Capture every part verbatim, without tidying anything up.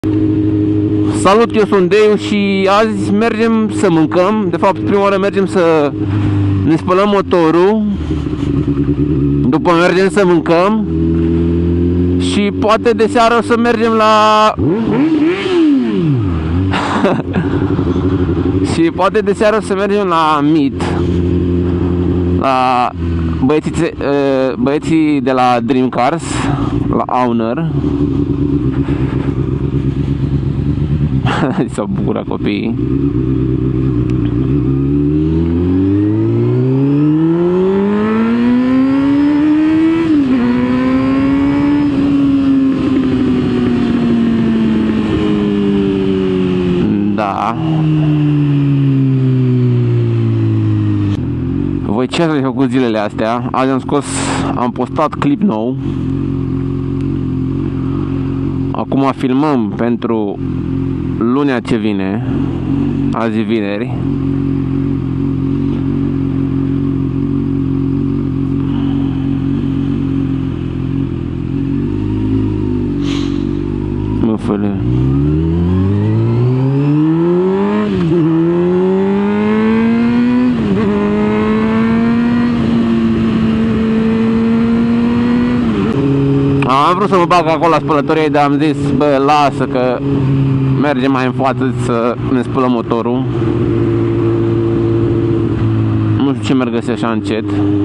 Salut, eu sunt Deu și azi mergem să mâncăm. De fapt, prima oară mergem să ne spălăm motorul. După mergem să mâncăm. Și poate de seară o să mergem la... și poate de seară o să mergem la Meet. La băieții, băieții de la Dream Cars, la Owner. S-au bucurat copiii. Da. Voi ce ați făcut zilele astea? Azi am scos, am postat clip nou. Acum filmăm pentru lunea ce vine. Azi e vineri. Mă făle. Am vrut să mă bag acolo la spălătorie, dar am zis, bă, lasă că mergem mai în față să ne spălăm motorul. Nu știu ce merg găsi așa încet.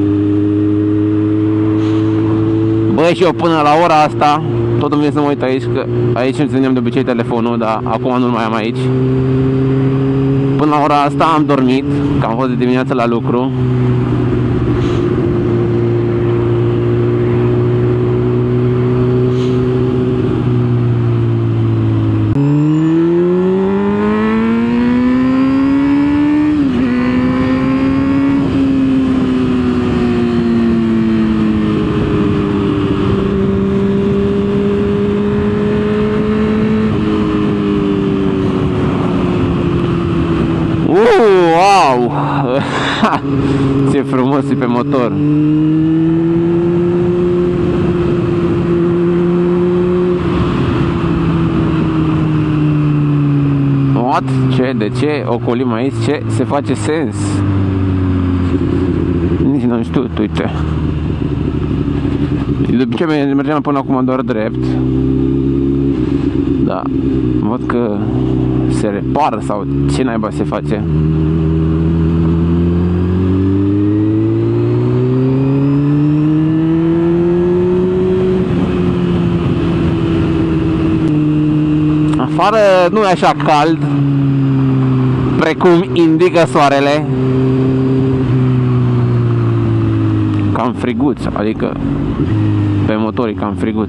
Băi, și eu până la ora asta tot îmi vine să mă uit aici, că aici îmi țineam de obicei telefonul, dar acum nu mai am aici. Până la ora asta am dormit, că am fost de dimineață la lucru. Wow! Ce frumos e pe motor! What? Ce? De ce? Ocolim aici? Ce? Se face sens? Nici nu știu, uite. De obicei mergeam până acum doar drept. Da, văd că se repară sau ce naiba se face. Afară nu e așa cald precum indică soarele. Cam friguț, adică pe motor e cam friguț.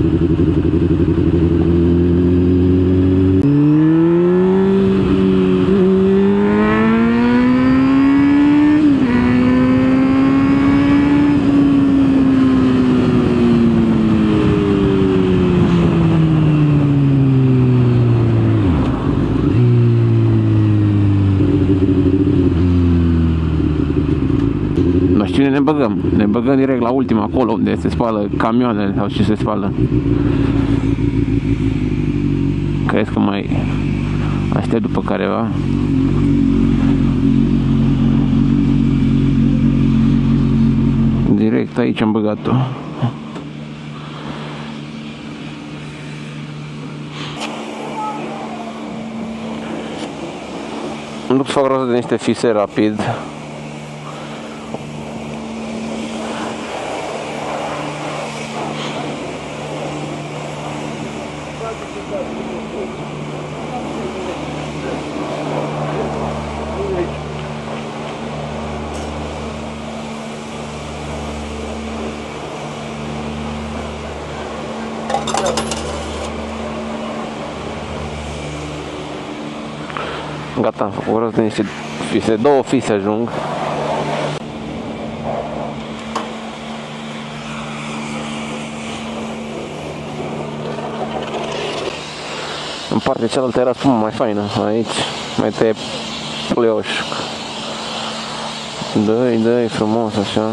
Cine ne băgăm? Ne băgăm direct la ultima, acolo unde se spală camioanele sau ce se spală. Crezi că mai aștept după careva? Direct aici am băgat-o. Nu fac rost de niște fise rapid. Gata, am făcut rost de niște fise, două fise ajung. În partea cealaltă era spuma mai faină, aici mai tăie pleoș. Dă-i, dă-i frumos așa.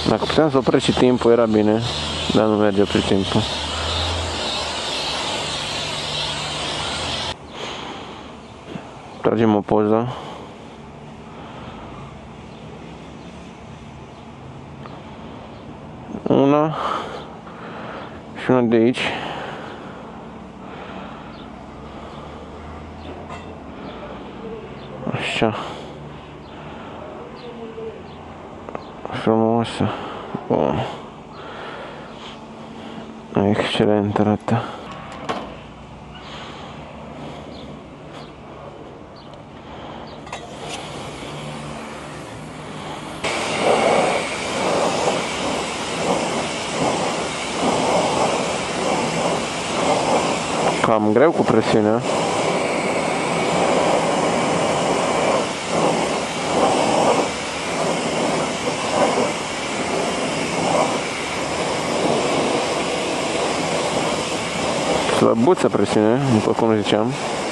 Dacă puteam să opresc și timpul, era bine, dar nu merge opri timpul. Tragem o poză. Una și una de aici. Așa. Frumoasă. Bun. Excelent arată. Cam greu cu presiunea. Slăbuță presiune, după cum ziceam.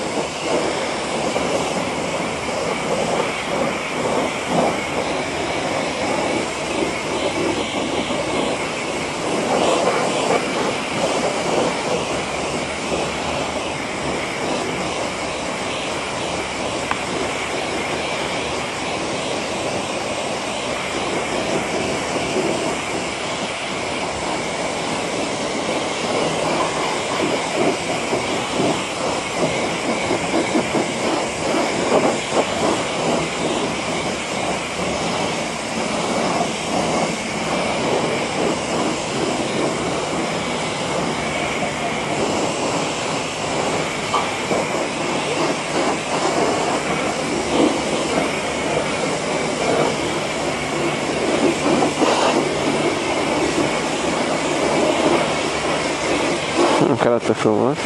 Încă arată frumos.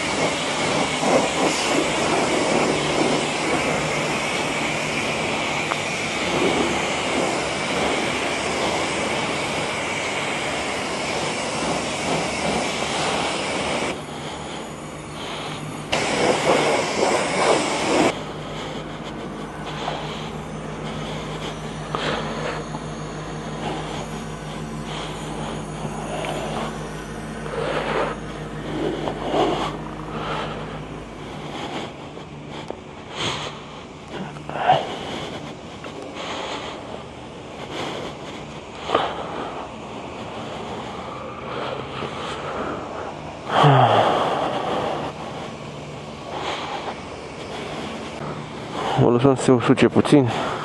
O lăsăm să se usuce puțin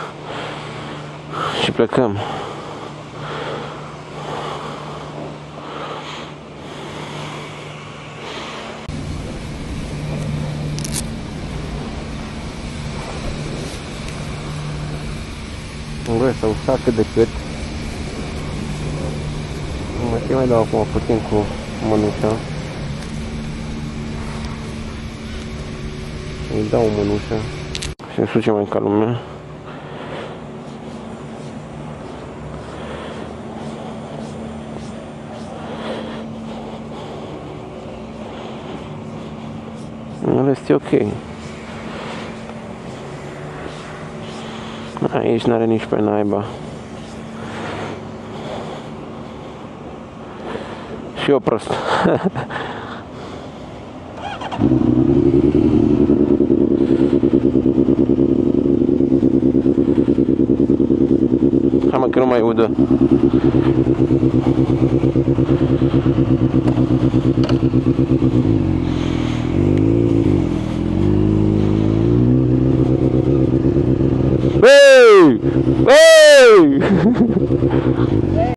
și plecăm. Vreau să usat cât de cât. Mă mai dau acum puțin cu mânușa. Îi dau mânușa. Se însuce mai ca lumea. În rest e ok. Aici n-are nici pe naiba. Și eu prost. Hai mă, că nu mai udă. Hey! Hey!